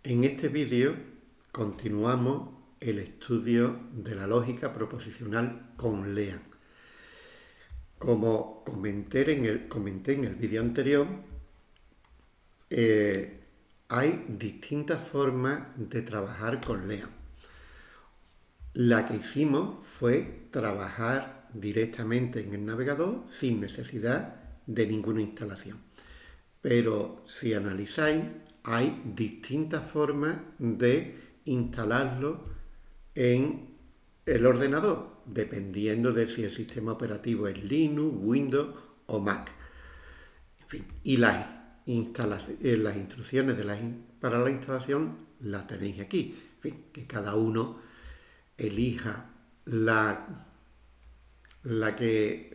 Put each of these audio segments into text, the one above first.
En este vídeo continuamos el estudio de la lógica proposicional con LEAN. Como comenté en el vídeo anterior, hay distintas formas de trabajar con LEAN. La que hicimos fue trabajar directamente en el navegador sin necesidad de ninguna instalación. Pero si analizáis, hay distintas formas de instalarlo en el ordenador, dependiendo de si el sistema operativo es Linux, Windows o Mac. En fin, y las instrucciones para la instalación las tenéis aquí. En fin, que cada uno elija la que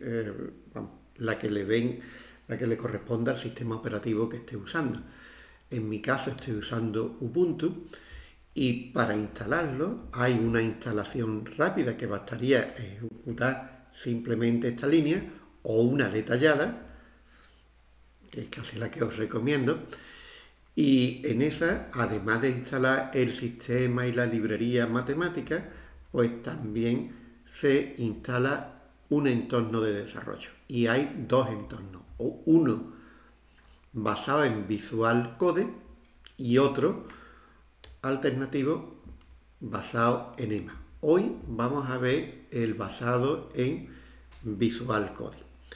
le corresponda al sistema operativo que esté usando. En mi caso estoy usando Ubuntu y para instalarlo hay una instalación rápida que bastaría ejecutar simplemente esta línea o una detallada, que es casi la que os recomiendo, y en esa, además de instalar el sistema y la librería matemática, pues también se instala un entorno de desarrollo. Y hay dos entornos, uno basado en Visual Code y otro alternativo basado en EMA. Hoy vamos a ver el basado en Visual Code.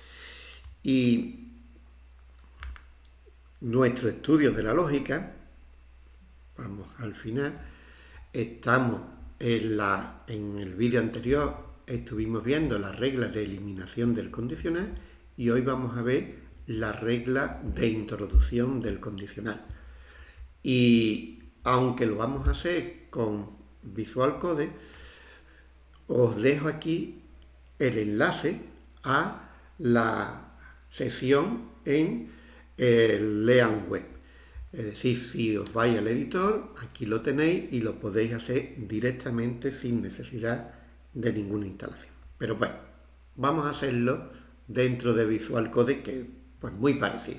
Y nuestro estudio de la lógica, vamos al final, estamos en el vídeo anterior estuvimos viendo las reglas de eliminación del condicional y hoy vamos a ver la regla de introducción del condicional. Y aunque lo vamos a hacer con Visual Code, os dejo aquí el enlace a la sesión en el LEAN Web. Es decir, si os vais al editor, aquí lo tenéis y lo podéis hacer directamente sin necesidad de ninguna instalación. Pero bueno, vamos a hacerlo dentro de Visual Code, que es pues muy parecido.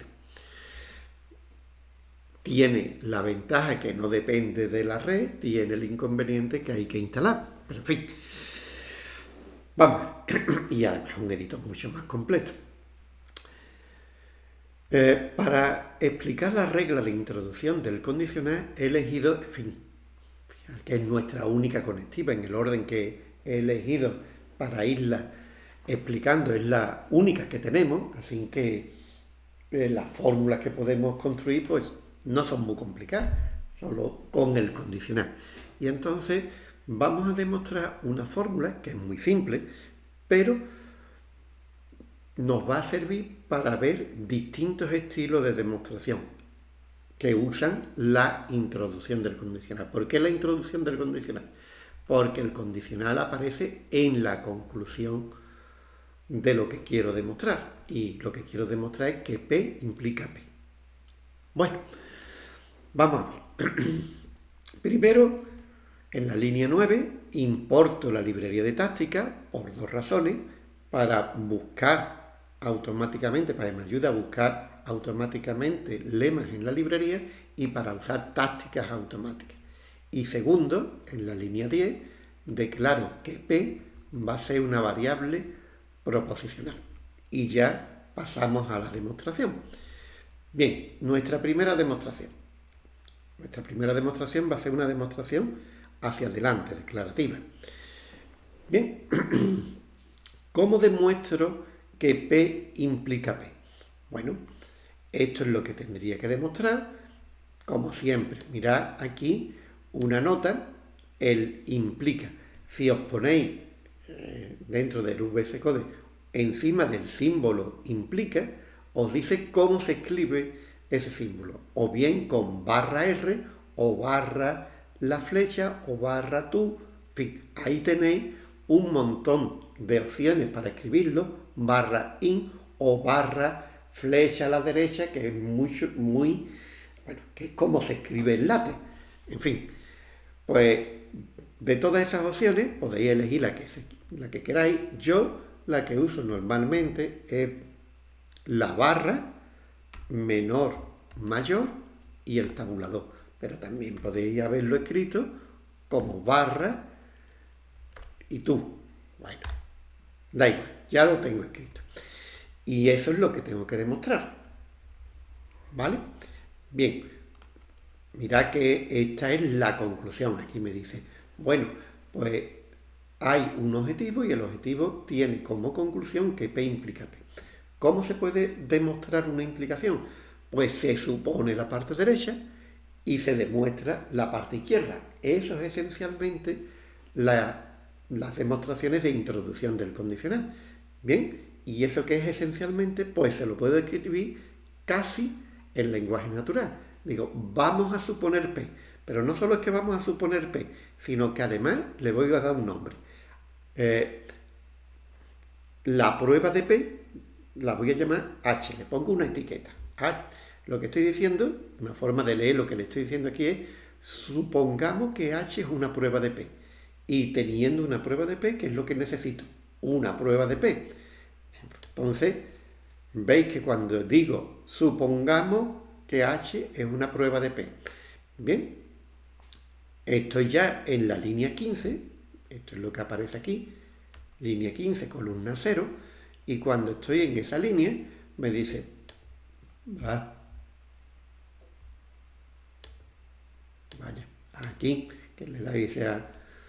Tiene la ventaja que no depende de la red, tiene el inconveniente que hay que instalar. Pero en fin, vamos. Y además un editor mucho más completo. Para explicar la regla de introducción del condicional he elegido, en fin, que es nuestra única conectiva en el orden que he elegido para irla explicando, es la única que tenemos, así que las fórmulas que podemos construir pues no son muy complicadas, solo con el condicional. Y entonces vamos a demostrar una fórmula que es muy simple, pero nos va a servir para ver distintos estilos de demostración que usan la introducción del condicional. ¿Por qué la introducción del condicional? Porque el condicional aparece en la conclusión de lo que quiero demostrar. Y lo que quiero demostrar es que P implica P. Bueno, vamos a ver. Primero, en la línea 9, importo la librería de táctica por dos razones: para buscar automáticamente, para que me ayude a buscar automáticamente lemas en la librería y para usar tácticas automáticas. Y segundo, en la línea 10, declaro que P va a ser una variable proposicional. Y ya pasamos a la demostración. Bien, nuestra primera demostración. Nuestra primera demostración va a ser una demostración hacia adelante, declarativa. Bien, ¿cómo demuestro que P implica P? Bueno, esto es lo que tendría que demostrar. Como siempre, mirad aquí una nota, el implica. Si os ponéis dentro del VS Code encima del símbolo implica, os dice cómo se escribe ese símbolo, o bien con barra R, o barra la flecha, o barra tú. En fin, ahí tenéis un montón de opciones para escribirlo, barra in o barra flecha a la derecha, que es muy, bueno, que es como se escribe el lápiz. En fin, pues de todas esas opciones podéis elegir la que queráis. Yo la que uso normalmente es la barra, menor, mayor y el tabulador. pero también podéis haberlo escrito como barra y tú. Bueno, da igual, ya lo tengo escrito. Y eso es lo que tengo que demostrar. ¿Vale? Bien, mirad que esta es la conclusión. Aquí me dice, bueno, pues hay un objetivo y el objetivo tiene como conclusión que P implica P. ¿Cómo se puede demostrar una implicación? Pues se supone la parte derecha y se demuestra la parte izquierda. Eso es esencialmente las demostraciones de introducción del condicional. Bien, y eso que es esencialmente, pues se lo puedo escribir casi en lenguaje natural. Digo, vamos a suponer P, pero no solo es que vamos a suponer P, sino que además le voy a dar un nombre. La prueba de P la voy a llamar H, le pongo una etiqueta. Lo que estoy diciendo, una forma de leer lo que le estoy diciendo aquí es, supongamos que H es una prueba de P. Y teniendo una prueba de P, ¿qué es lo que necesito? Una prueba de P. Entonces, veis que cuando digo supongamos que H es una prueba de P. Bien, estoy ya en la línea 15, esto es lo que aparece aquí, línea 15, columna 0, y cuando estoy en esa línea, me dice, vaya, aquí, que le da y se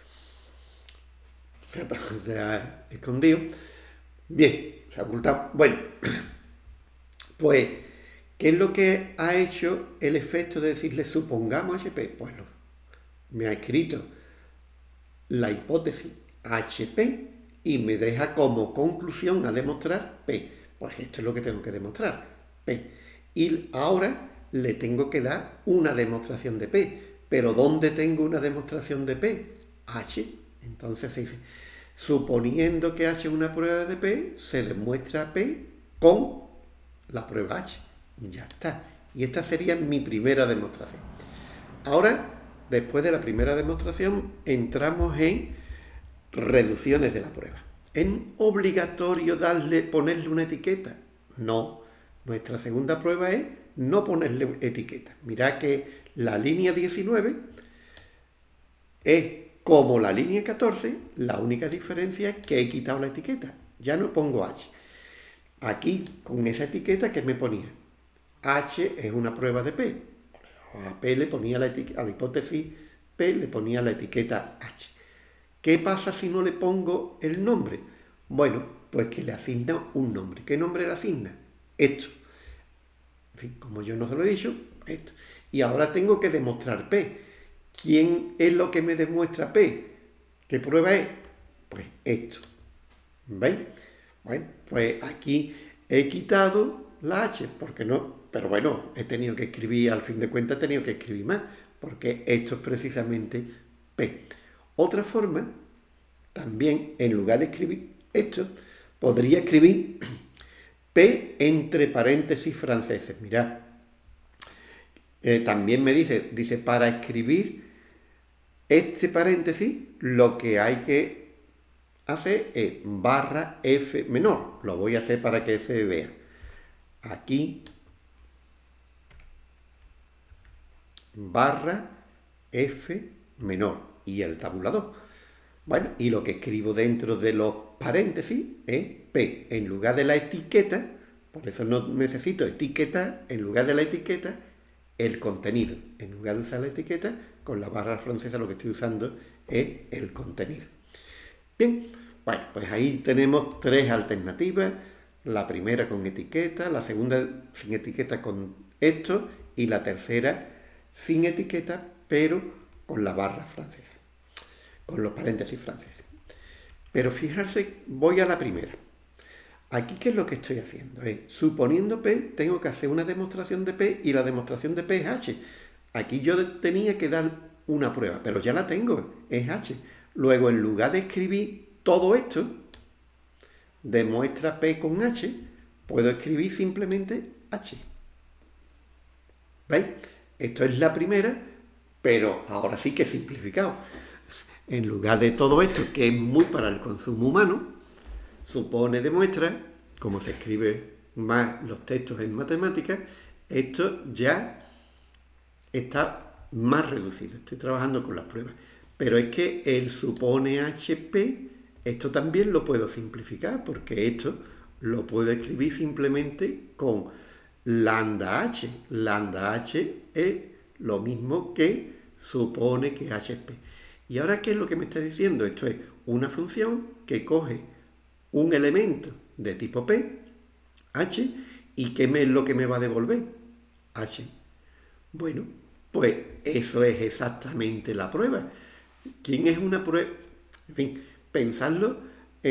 ha escondido. Bien, se ha ocultado. Bueno, pues, ¿qué es lo que ha hecho el efecto de decirle supongamos HP? Pues me ha escrito la hipótesis HP y me deja como conclusión a demostrar P. Pues esto es lo que tengo que demostrar, P. Y ahora le tengo que dar una demostración de P. ¿Pero dónde tengo una demostración de P? H. Entonces se dice, suponiendo que H es una prueba de P, se demuestra P con la prueba H. Ya está. Y esta sería mi primera demostración. Ahora, después de la primera demostración, entramos en reducciones de la prueba. ¿Es obligatorio ponerle una etiqueta? No. Nuestra segunda prueba es no ponerle etiqueta. Mirad que la línea 19 es como la línea 14, la única diferencia es que he quitado la etiqueta. Ya no pongo H. Aquí, con esa etiqueta, ¿qué me ponía? H es una prueba de P. A P le ponía a la hipótesis P le ponía la etiqueta H. ¿Qué pasa si no le pongo el nombre? Bueno, pues que le asigna un nombre. ¿Qué nombre le asigna? Esto. En fin, como yo no se lo he dicho, esto. Y ahora tengo que demostrar P. ¿Quién es lo que me demuestra P? ¿Qué prueba es? Pues esto. ¿Veis? Bueno, pues aquí he quitado la H, porque no, pero bueno, he tenido que escribir, al fin de cuentas he tenido que escribir más, porque esto es precisamente P. Otra forma, también, en lugar de escribir esto, podría escribir P entre paréntesis franceses. Mirad, también me dice, para escribir este paréntesis, lo que hay que hacer es barra F menor. Lo voy a hacer para que se vea. Aquí, barra F menor y el tabulador. Bueno, y lo que escribo dentro de los paréntesis es P. En lugar de la etiqueta, por eso no necesito etiqueta, en lugar de la etiqueta, el contenido. En lugar de usar la etiqueta, con la barra francesa lo que estoy usando es el contenido. Bien, bueno, pues ahí tenemos tres alternativas. La primera con etiqueta, la segunda sin etiqueta con esto y la tercera sin etiqueta, pero con la barra francesa, con los paréntesis franceses. Pero fijarse, voy a la primera. Aquí, ¿qué es lo que estoy haciendo? Suponiendo P, tengo que hacer una demostración de P y la demostración de P es H. Aquí yo tenía que dar una prueba, pero ya la tengo, es H. Luego, en lugar de escribir todo esto, demuestra P con H, puedo escribir simplemente H. ¿Veis? Esto es la primera, pero ahora sí que he simplificado. En lugar de todo esto, que es muy para el consumo humano, supone, demuestra, como se escribe más los textos en matemáticas, esto ya está más reducido, estoy trabajando con las pruebas. Pero es que el supone HP, esto también lo puedo simplificar, porque esto lo puedo escribir simplemente con lambda h. Lambda h es lo mismo que supone que HP. ¿Y ahora qué es lo que me está diciendo? Esto es una función que coge un elemento de tipo P, h, y ¿qué es lo que me va a devolver? H. Bueno, pues eso es exactamente la prueba. ¿Quién es una prueba? En fin, pensarlo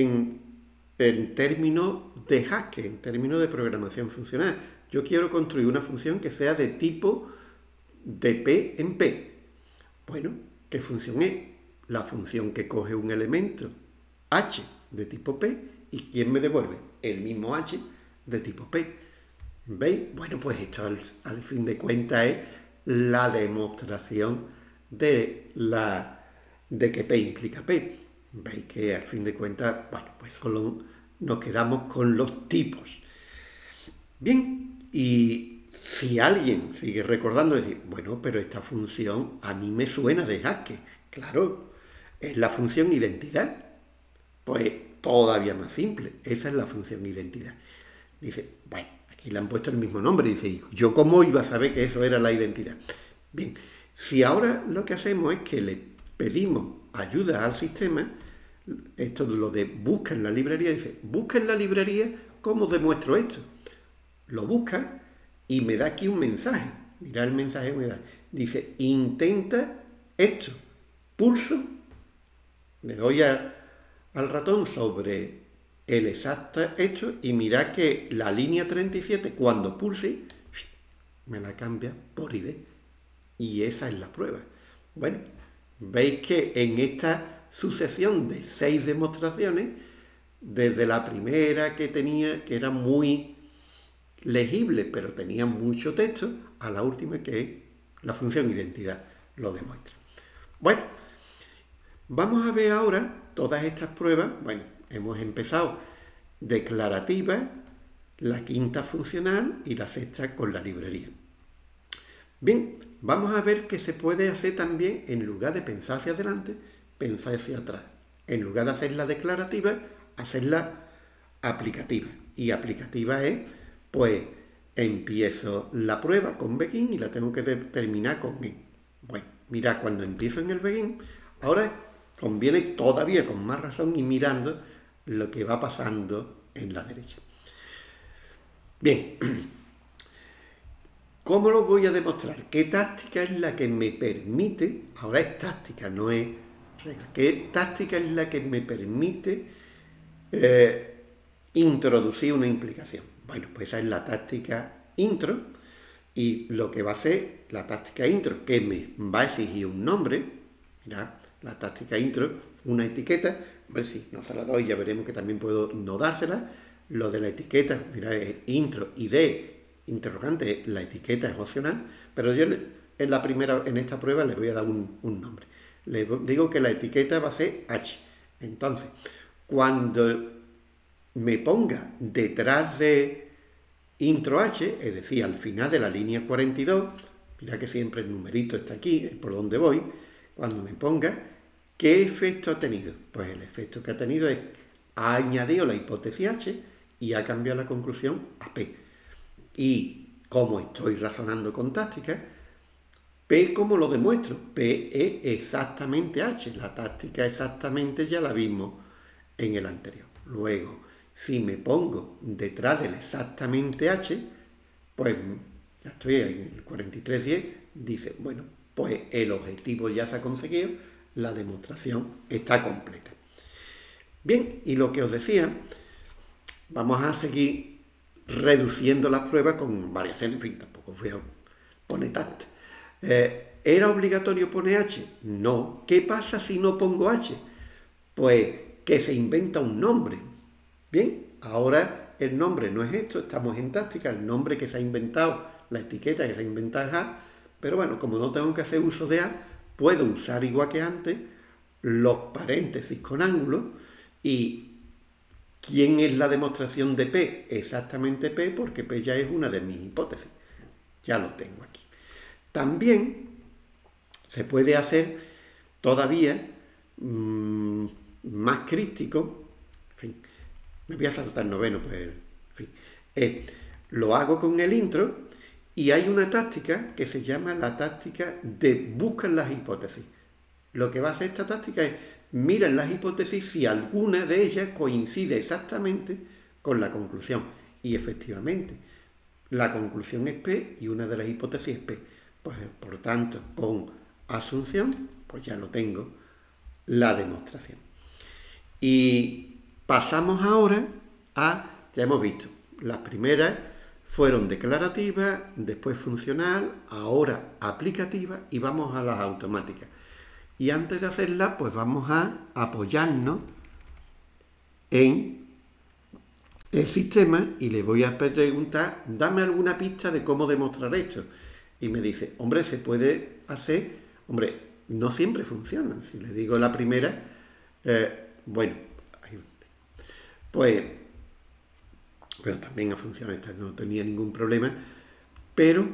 en términos de Haskell, en términos de programación funcional. Yo quiero construir una función que sea de tipo de P en P. Bueno, ¿qué función es? La función que coge un elemento H de tipo P y ¿quién me devuelve? El mismo H de tipo P. ¿Veis? Bueno, pues esto al fin de cuentas es la demostración de que P implica P. Veis que al fin de cuentas, bueno, pues solo nos quedamos con los tipos. Bien, y si alguien sigue recordando, decir, bueno, pero esta función a mí me suena de Haskell. Claro, es la función identidad. Pues todavía más simple, esa es la función identidad. Dice, bueno, aquí le han puesto el mismo nombre, dice, ¿yo cómo iba a saber que eso era la identidad? Bien, si ahora lo que hacemos es que le pedimos ayuda al sistema, esto es lo de busca en la librería, dice, busca en la librería cómo demuestro esto. Lo busca y me da aquí un mensaje. Mira el mensaje que me da. Dice, intenta esto. Pulso, le doy al ratón sobre el exacto hecho y mira que la línea 37, cuando pulse, me la cambia por ID. Y esa es la prueba. Bueno, veis que en esta sucesión de 6 demostraciones, desde la primera que tenía, que era muy legible, pero tenía mucho texto, a la última que es la función identidad, lo demuestra. Bueno, vamos a ver ahora todas estas pruebas. Bueno, hemos empezado declarativa, la quinta funcional y la sexta con la librería. Bien, vamos a ver que se puede hacer también, en lugar de pensar hacia adelante, pensar hacia atrás. En lugar de hacerla declarativa, hacerla aplicativa. Y aplicativa es, pues, empiezo la prueba con begin y la tengo que terminar con end. Bueno, mira, cuando empiezo en el begin, ahora conviene todavía con más razón ir mirando lo que va pasando en la derecha. Bien, ¿cómo lo voy a demostrar? ¿Qué táctica es la que me permite, ahora es táctica, no es regla, qué táctica es la que me permite introducir una implicación? Bueno, pues esa es la táctica intro, y lo que va a ser la táctica intro, que me va a exigir un nombre. Mirad, la táctica intro, una etiqueta. Hombre, si no se la doy, ya veremos que también puedo no dársela. Lo de la etiqueta, mirad, es intro, ID, interrogante, la etiqueta es opcional, pero yo en esta prueba le voy a dar un nombre. Le digo que la etiqueta va a ser H. Entonces, cuando me ponga detrás de intro H, es decir, al final de la línea 42, mira que siempre el numerito está aquí, es por donde voy, cuando me ponga, ¿qué efecto ha tenido? Pues el efecto que ha tenido es, ha añadido la hipótesis H y ha cambiado la conclusión a P. Y como estoy razonando con táctica, P, ¿cómo lo demuestro? P es exactamente H, la táctica exactamente ya la vimos en el anterior. Luego, si me pongo detrás del exactamente H, pues ya estoy en el 4310, dice, bueno, pues el objetivo ya se ha conseguido, la demostración está completa. Bien, y lo que os decía, vamos a seguir reduciendo las pruebas con variaciones, en fin, tampoco voy a poner tantas. ¿Era obligatorio poner H? No. ¿Qué pasa si no pongo H? Pues que se inventa un nombre. Bien, ahora el nombre no es esto, estamos en táctica, el nombre que se ha inventado, la etiqueta que se ha inventado es A, pero bueno, como no tengo que hacer uso de A, puedo usar igual que antes los paréntesis con ángulo. ¿Y quién es la demostración de P? Exactamente P, porque P ya es una de mis hipótesis. Ya lo tengo aquí. También se puede hacer todavía más crítico. En fin, me voy a saltar noveno, pues, en fin. Lo hago con el intro y hay una táctica que se llama la táctica de buscar las hipótesis. Lo que va a hacer esta táctica es mirar las hipótesis si alguna de ellas coincide exactamente con la conclusión. Y efectivamente, la conclusión es P y una de las hipótesis es P. Pues, por tanto, con asunción, pues ya lo tengo, la demostración. Y pasamos ahora ya hemos visto, las primeras fueron declarativas, después funcional, ahora aplicativa y vamos a las automáticas. Y antes de hacerlas, pues vamos a apoyarnos en el sistema y le voy a preguntar, dame alguna pista de cómo demostrar esto. Y me dice, hombre, se puede hacer, hombre, no siempre funcionan. Si le digo la primera, bueno, pues, pero también ha funcionado esta, no tenía ningún problema, pero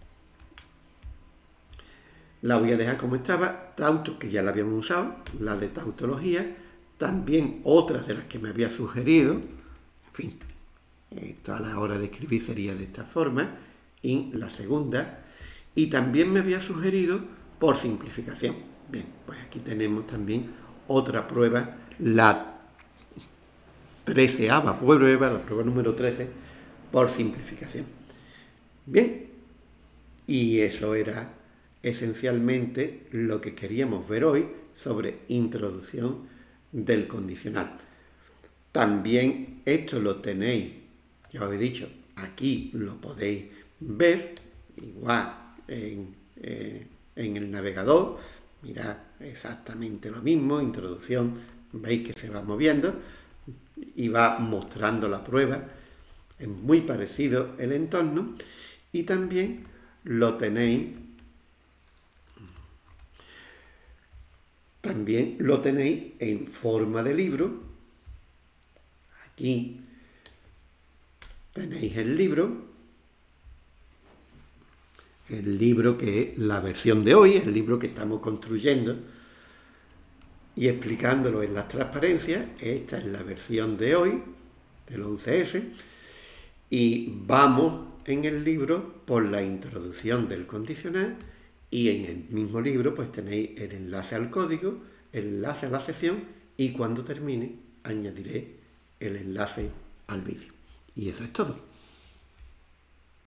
la voy a dejar como estaba. Tauto, que ya la habíamos usado, la de tautología, también otras de las que me había sugerido, en fin, esto a la hora de escribir sería de esta forma, y la segunda, y también me había sugerido por simplificación. Bien, pues aquí tenemos también otra prueba, la 13ª prueba, la prueba número 13, por simplificación. Bien, y eso era esencialmente lo que queríamos ver hoy sobre introducción del condicional. También esto lo tenéis, ya os he dicho, aquí lo podéis ver, igual en el navegador, mirad exactamente lo mismo, introducción, veis que se va moviendo y va mostrando la prueba, es muy parecido el entorno, y también lo tenéis en forma de libro. Aquí tenéis el libro que es la versión de hoy, el libro que estamos construyendo y explicándolo en las transparencias. Esta es la versión de hoy, del 11S, y vamos en el libro por la introducción del condicional, y en el mismo libro pues tenéis el enlace al código, el enlace a la sesión, y cuando termine añadiré el enlace al vídeo. Y eso es todo.